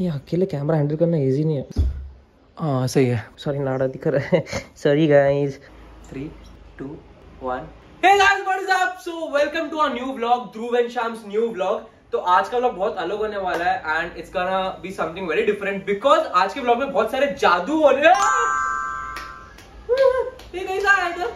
ये अकेले camera handle करना इजी नहीं है। हाँ सही है। सॉरी नाड़ा दिख रहा है। Sorry guys. 3 2 1। Hey guys, what is up? So welcome to our new vlog, Dhruv and Shyam's new vlog. तो आज का vlog बहुत अलग होने वाला है and it's gonna be something very different because आज के vlog में बहुत सारे जादू होने हैं। ये कैसा आया था?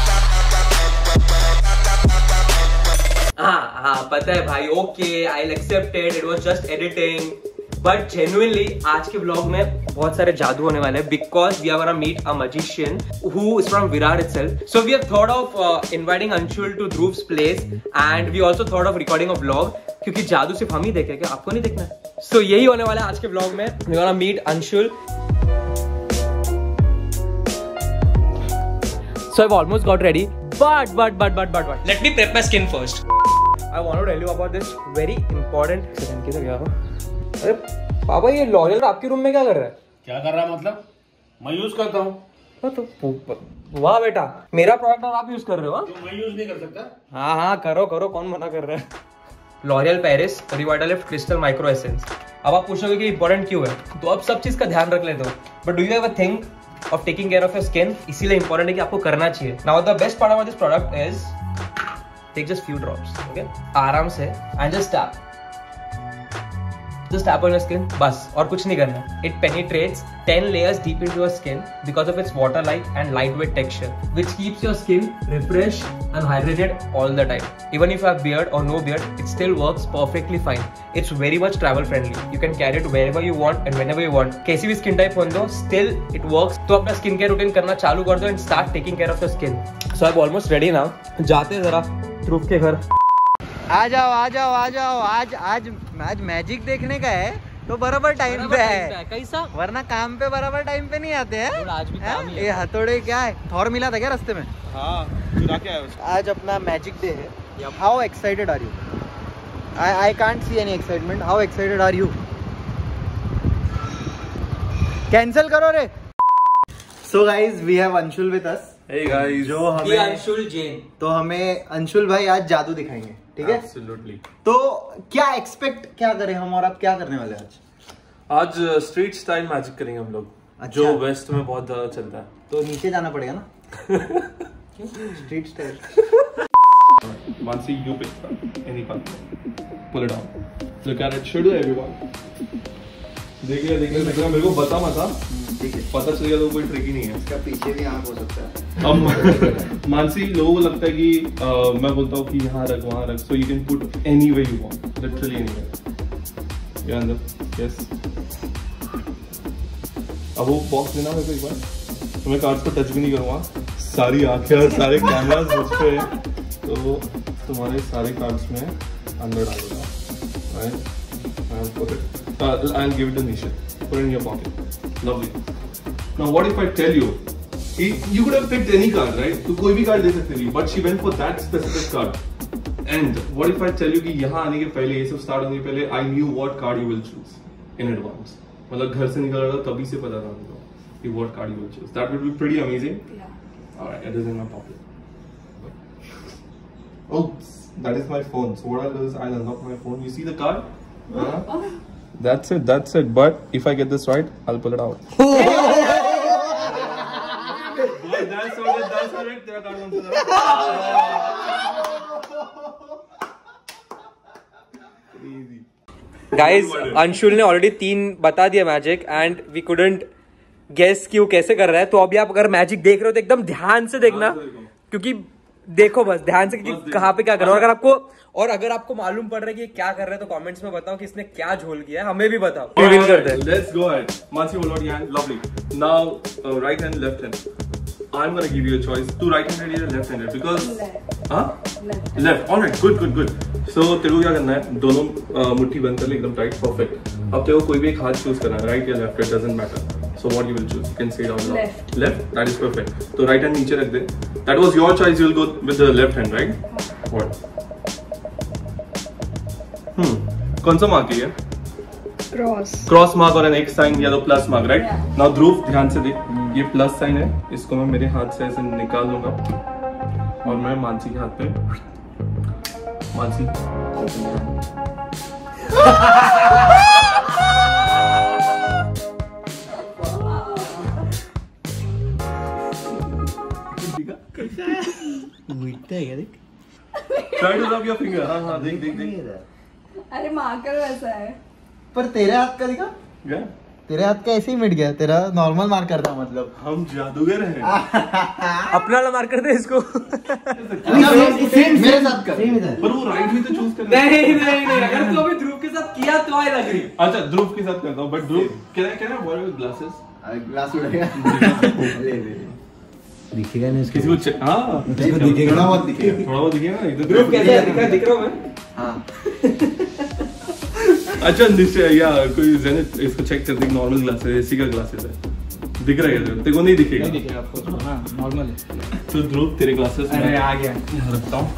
हाँ पता है भाई। Okay, I'll accept it. It was just editing. But genuinely आज के vlog में बहुत सारे जादू होने वाले हैं because we are gonna meet a magician who is from Virar itself. So we have thought of inviting Anshul to Dhruv's place and we also thought of recording a vlog क्योंकि जादू सिर्फ हम ही देखेंगे, आपको नहीं देखना है। So यही होने वाला है आज के vlog में। We gonna meet Anshul. So I've almost got ready, but let me prep my skin first. I want to tell you about this very important. किधर गया वो? अरे पापा ये लॉरियल आपके रूम में क्या कर रहा है? क्या कर रहा है मतलब? मैं यूज करता हूँ। तो वाह बेटा, मेरा प्रोडक्ट और आप यूज कर रहे हो? तो मैं यूज नहीं कर सकता? हाँ करो कौन मना कर रहा है? L'Oreal Paris Revitalift crystal micro essence. अब आप पूछोगे कि इंपॉर्टेंट क्यों है, तो अब सब चीज का ध्यान रख लेते हो, but do you have a think of taking care of your skin? इसीलिए इंपॉर्टेंट है कि आपको करना चाहिए। Now the best part of this product is take just few drops, okay? आराम से and just tap on your skin, बस और कुछ नहीं करना। It penetrates 10 layers deep into your skin because of its water-like and lightweight texture, which keeps your skin refreshed and hydrated all the time. Even if you have beard or no beard, it still works perfectly fine. It's very much travel friendly. You can carry it wherever you want and whenever you want. कैसी भी skin type हो दो, still it works. तो अपना skin care routine करना चालू कर दो and start taking care of your skin. So I'm almost ready now. जाते हैं जरा ध्रुव के घर। आ जाओ आज मैजिक देखने का है तो बराबर टाइम पे है। कैसा? वरना काम पे बराबर टाइम पे नहीं आते हैं। आज भी काम ही है। ये हथौड़े क्या है? थॉर मिला था क्या रास्ते में? हाँ, चुरा के आया उसको। आज अपना मैजिक डे है। How excited are you? I can't see any excitement. How excited are you? Cancel करो रे। So guys we have Anshul with us. Hey guys, जो हमें अंशुल जैन, तो हमें अंशुल भाई आज जादू दिखाएंगे, ठीक है? Absolutely. तो क्या करें हम और आप क्या करने वाले आज स्ट्रीट स्टाइल मैजिक करेंगे हम लोग। अच्छा। जो वेस्ट में बहुत ज्यादा चलता है। तो नीचे जाना पड़ेगा ना? Street style. Mansi, you pick any card. Pull it out. Look at it. Show to everyone. देखिए मेरे को बता मत। ठीक है, पता चल गया तो कोई ट्रिक ही नहीं है। इसका पीछे भी आंख हो सकता है। अब मानसी, लोगों को लगता है कि मैं बोलता हूँ कि यहाँ रख वहाँ रख, so you can put anywhere you want, literally anywhere. ये अंदर, yes. अब वो बॉक्स देना मेरे को एक बार, तो मैं कार्ड्स को टच भी नहीं करूँगा। सारी आंखें और सारे कैमरास मुझ पे हैं, तो तुम्हारे सारे कार्ड्स में अंदर डालूंगा, right? I'll give it to Nisha. Put it in your pocket. Lovely. Now what if I tell you? You could have picked any card, right? तो कोई भी कार्ड दे सकते थे, but she went for that specific card. And what if I tell you कि यहाँ आने के पहले, ये सब स्टार्ट होने के पहले, I knew what card you will choose in advance. मतलब घर से निकल रहा था तभी से पता था मुझे कि what card you will choose. That would be pretty amazing. Yeah. Alright, it is in my pocket. Oh, that is my phone. So what I'll do is I'll unlock my phone. You see the card? That's it. But if I get this right, I'll pull it out. That's it. तेरा card कौन सा था? Guys Anshul ने already 3 बता दिया magic and we couldn't guess कि वो कैसे कर रहा है। तो अभी आप अगर मैजिक देख रहे हो तो एकदम ध्यान से देखना, क्योंकि देखो बस ध्यान से कि कहाँ पे क्या कर रहा है। और अगर आपको मालूम पड़ रहा है कि क्या कर रहे हैं तो कमेंट्स में बताओ कि इसने क्या झोल किया है, हमें भी बताओ। रिवील करते हैं। Let's go ahead. Mansi, hold out your hand. Lovely. Now right hand, left hand. I'm gonna give you a choice. To right-handed or left-handed because left. All right. Good. So तेरे को क्या करना है? दोनों मुट्ठी बंद कर ले एकदम टाइट, परफेक्ट। अब तेरे को कोई भी एक हाथ चूज करना है, राइट या left, it doesn't matter. So what you will choose? You can say it out loud. Left. That is perfect. तो right hand नीचे रख दे। That was your choice. You'll go with the left hand, right? What? कौन सा mark है? Cross mark और an X sign या तो plus mark, right? Now Dhruv ध्यान से देख, ये प्लस साइन है, इसको मैं मेरे हाथ से ऐसे निकाल लूंगा और मैं मानसी के हाथ पे, मानसी है क्या? देख Try to rub your finger. हाँ देख देख देख. अरे मार्कर वैसा है। पर तेरे हाथ का दिखा, क्या? तेरे हाथ का ऐसे ही मिट गया, तेरा नॉर्मल मार्कर था मतलब। हम जादूगर हैं. अपना वाला मार्कर दे इसको। मेरे साथ कर। पर वो राइट भी तो चूज करना. नहीं नहीं नहीं, अगर तू अभी ध्रुव के साथ किया तो आई लग रही। अच्छा ध्रुव के साथ करता हूँ, बट ध्रुव क्या है what are your glasses? Glass उड़ेगा। दिखेगा नहीं किसी को हाँ दिखेगा, थोड़ा बहुत दिखेगा, थोड़ा बहुत दिखेगा ना. ध्रुव कैसा दिख रहा हूँ मैं? हाँ अच्छा निश्चय या कोई जेनिथ इसको चेक कर देख. नॉर्मल ग्लासेस, एसी का ग्लासेस है. दिख रहा है क्या? तेरे को नहीं दिखेगा. नहीं दिखेगा आपको. हाँ नॉर्मल है. तो ध्रुव तेरे ग्लासेस अरे आ गया. यहाँ रखता हूँ.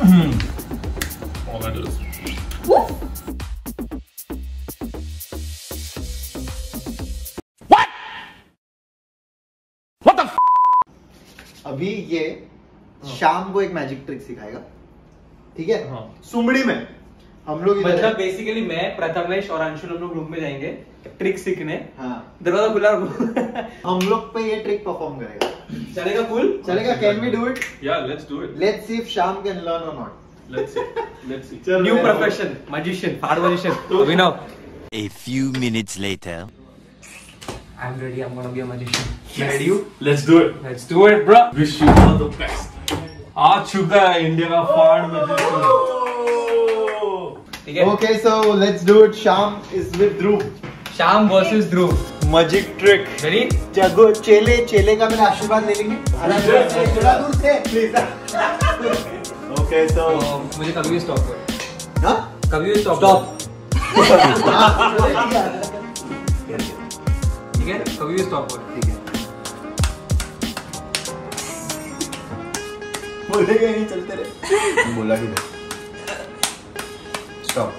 अभी ये शाम को एक मैजिक ट्रिक सिखाएगा, ठीक है? हाँ. सुमड़ी में हम लोग इधर मतलब बेसिकली मैं, प्रथमेश और अंशुल हम लोग रूम में जाएंगे ट्रिक सीखने. हाँ दरवाजा खुला हम लोग पे ये ट्रिक परफॉर्म करेगा. चलेगा? कूल चलेगा? Can we do it? या let's do it. Let's see if Sham can learn or not. Let's see. New profession, magician, फाड़ magician. Abhinav. A few minutes later. I'm ready. I'm gonna be a magician. Ready you? Let's do it. Let's do it, bro. Wish you all the best. आ चुका है India का फाड़ magician. ठीक है. Okay, so let's do it. Sham is with Dhruv. Sham versus Dhruv. Magic trick. Ready? जगो चेले का मेरा आशीर्वाद ले लेंगे. थोड़ा दूर से प्लीज. Okay, so मुझे कभी भी स्टॉप कर. हाँ? कभी भी स्टॉप. ठीक है? कभी भी स्टॉप कर. ठीक है. बोलेगा नहीं, चलते रहे. बोला कि नहीं. Stop.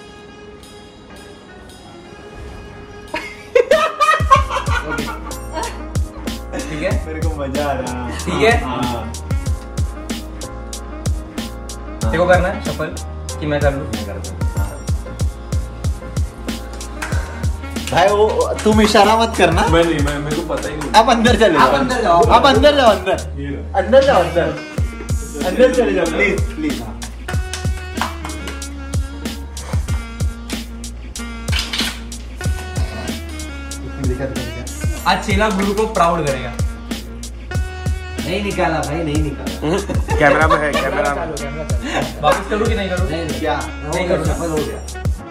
ठीक है? मेरे को मजा आ रहा है. ठीक है? हाँ. देखो करना है सफल कि मैं कर लूं. भाई वो तुम इशारा मत करना. मैं नहीं, मैं मेरे को पता ही नहीं. आप अंदर चले जाओ. आप अंदर जाओ. आप अंदर जाओ. अंदर ये लो. अंदर जाओ. अंदर चले जाओ प्लीज प्लीज. आज चेला गुरु को प्राउड करेगा. नहीं निकाला भाई, नहीं निकाला. कैमरा में है, कैमरा में. वापस करूँ कि नहीं करूँ? नहीं क्या नहीं करो, सफल हो गया.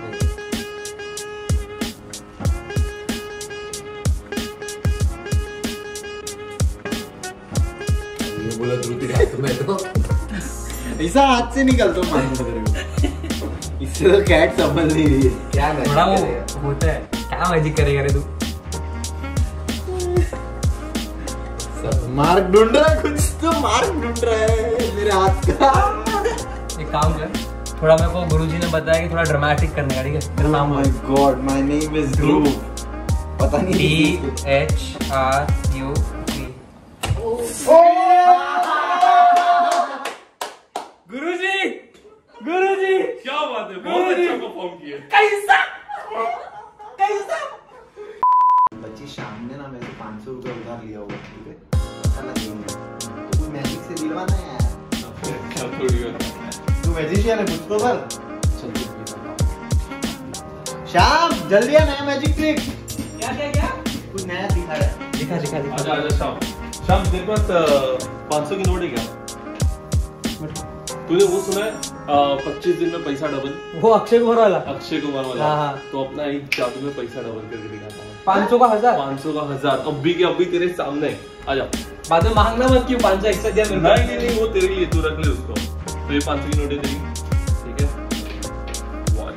ये बोला ध्रुति रात में तो ऐसा हाथ से निकल तो मालूम तेरे को. इससे तो कैट संभल नहीं रही है. क्या मैजिक थोड़ा वो करेगा? होता है. क्या मैजिक करेगा रे तू? मार्क ढूंढ रहा है, कुछ तो मार्क ढूंढ रहा है मेरे हाथ का. एक काम कर, थोड़ा मेरे को गुरुजी ने बताया कि थोड़ा ड्रामेटिक करने का. ठीक है? तेरा नाम my god, my name is Dhruv. पता नहीं DHRUV. गुरुजी, गुरुजी, क्या बात है, बहुत अच्छा परफॉर्म किया. कैसा कैसा. बच्ची शाम ने ना मेरे से 500 रुपए उधार लिया होगा. ठीक है? अच्छा लगेगा तो कुछ मैजिक से दिलवाना है यार. क्या थोड़ी बात. तू मैजिशियन है, कुछ तो कर. शाम जल्दी आ, नया मैजिक ट्रिक. क्या क्या क्या? कुछ नया दिखा रहा है. दिखा दिखा दिखा. अच्छा अच्छा शाम तेरे पास 500 की नोट है क्या? तूने वो सुना है 25 दिन में पैसा डबल? वो अक्षय कुमार वाला. अक्षय कुमार वाला. हाँ. तो अपना एक जादू में पैसा डबल करके दिखाता हूँ. 500 का 1000. 500 का 1000 अभी के अभी तेरे सामने. आजा. बाद में मांगना मत क्यों. 500 एक्स्ट्रा दिया मेरे को. नहीं वो तेरे लिए, तू रख ले उसको. तो ये 500 की नोट है तेरी. ठीक है? 1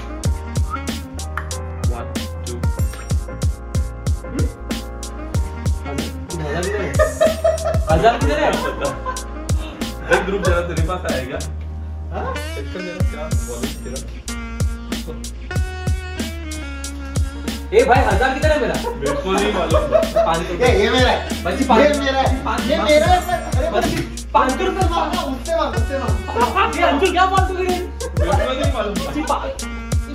2 हजार किधर है? एक ग्रुप जरा तेरे पास आएगा. हाँ? चेक कर जरा क्या वॉलेट तेरा. ए भाई 1000 किधर है मेरा? मेरे को नहीं मालूम. 500. ये मेरा है. बच्ची ये 500. मेरा है. ये मेरा है. अरे बच्ची 500 रुपए मांगा, उससे मांग, उससे मांग. ये अंशुल क्या 500 करे? मेरे को नहीं मालूम. बच्ची 500.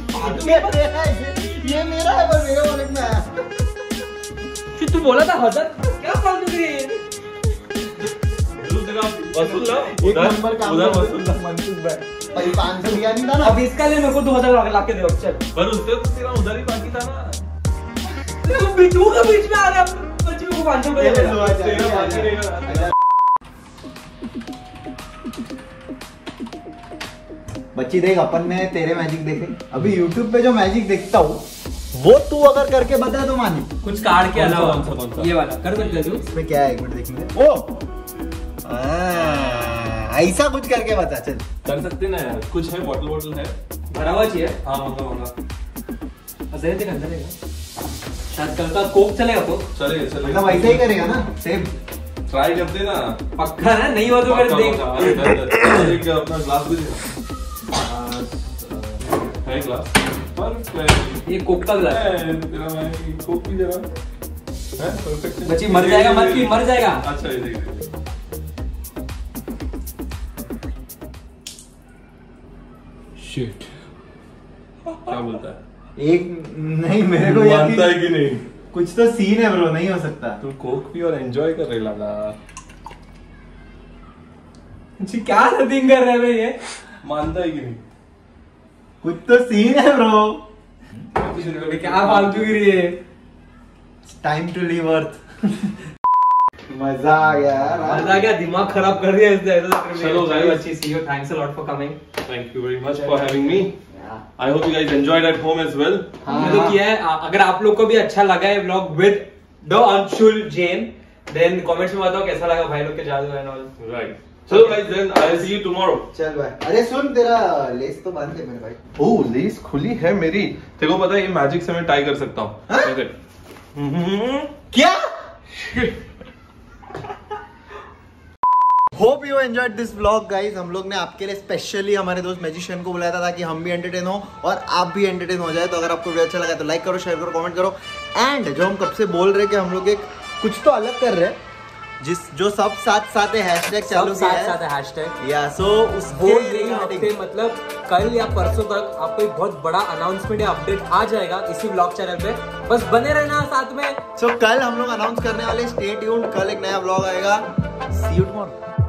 ये मेरा है, पर मेरे वॉलेट में आया. तू बोला था 1000 क्या 500 करे? ग्रुप तेरा वसूल ला एक नंबर काम उधर वसूल ला मनसुख भाई। भाई 500 दिया नहीं था ना। अब इसका लिए मेरे को 2000 ला के दे चल। पर उससे तो तेरा उधर ही बाकी था ना। तू बीच में आ रहा बच्चे को 500 रुपए दे दे। तेरा बाकी रहेगा। बच्ची देख, अपन ने तेरे मैजिक देखे, अभी YouTube पे जो मैजिक देखता हूँ वो तू अगर करके बता तो मानी। कुछ कार्ड के अलावा कौन सा? ये वाला कर सकते तू। इसमें क्या है, एक मिनट देखने दे। ओ ऐसा कुछ करके बता चल। कर सकते ना यार, कुछ है, बॉटल है, भरा हुआ चाहिए। हाँ होगा। अजय देख अंदर है शायद कल का कोक चलेगा तो चलेगा मतलब ऐसा ही करेगा ना सेम। ट्राई करते ना, पक्का ना, नहीं हुआ तो फिर देख। एक अपना ग्लास भी दे। है ग्लास पर ये कोक का ग्लास तेरा मैं कोक भी जरा है परफेक्ट। बच्ची मर जाएगा, मत पी, मर जाएगा। अच्छा ये देख शिट क्या बोलता है? एक नहीं, मेरे को मानता है कि नहीं? कुछ तो सीन है ब्रो, नहीं हो सकता। तू कोक पी और एंजॉय कर रहे लाला। जी क्या नथिंग कर रहे हैं ये? मानता है कि नहीं? कुछ तो सीन है ब्रो। क्या फालतूगिरी है? Time to leave earth. मजा आ गया यार। मजा क्या, दिमाग खराब कर दिया इसने। चलो guys, अच्छी see you, thanks a lot for coming. Thank you very much for having me. I hope you guys enjoyed at home as well. हमने तो किया है। अगर आप लोग को भी अच्छा लगा है vlog with the Anshul Jain, then comments में बताओ कैसा लगा भाई लोग के जादू and all. Right. So guys, then I'll see you tomorrow. चल भाई। अरे सुन, तेरा लेस तो बंद है मेरे भाई। ओह लेस खुली है मेरी। तेरे को पता है ये मैजिक से मैं टाई कर सकता हूँ। हाँ? क्या? Hope you enjoyed this vlog guys. हम लोग ने आपके लिए स्पेशली हमारे दोस्त मैजिशियन को बुलाया था ताकि हम भी एंटरटेन हो और आप भी एंटरटेन हो जाए। तो अगर आपको वीडियो अच्छा लगा तो लाइक करो, शेयर करो, कमेंट करो। एंड जो हम कब से बोल रहे हैं कि हम लोग एक कुछ तो अलग कर रहे हैं, जो सब साथ साथ है, हैशटैग चालू किया है हैशटैग। या सो वो ये हफ्ते मतलब कल या परसों तक आपको एक बहुत बड़ा अनाउंसमेंट या अपडेट आ जाएगा इसी व्लॉग चैनल पे, बस बने रहना साथ में। सो कल हम लोग अनाउंस करने वाले, स्टे ट्यून्ड। कल एक नया व्लॉग आएगा। See you tomorrow.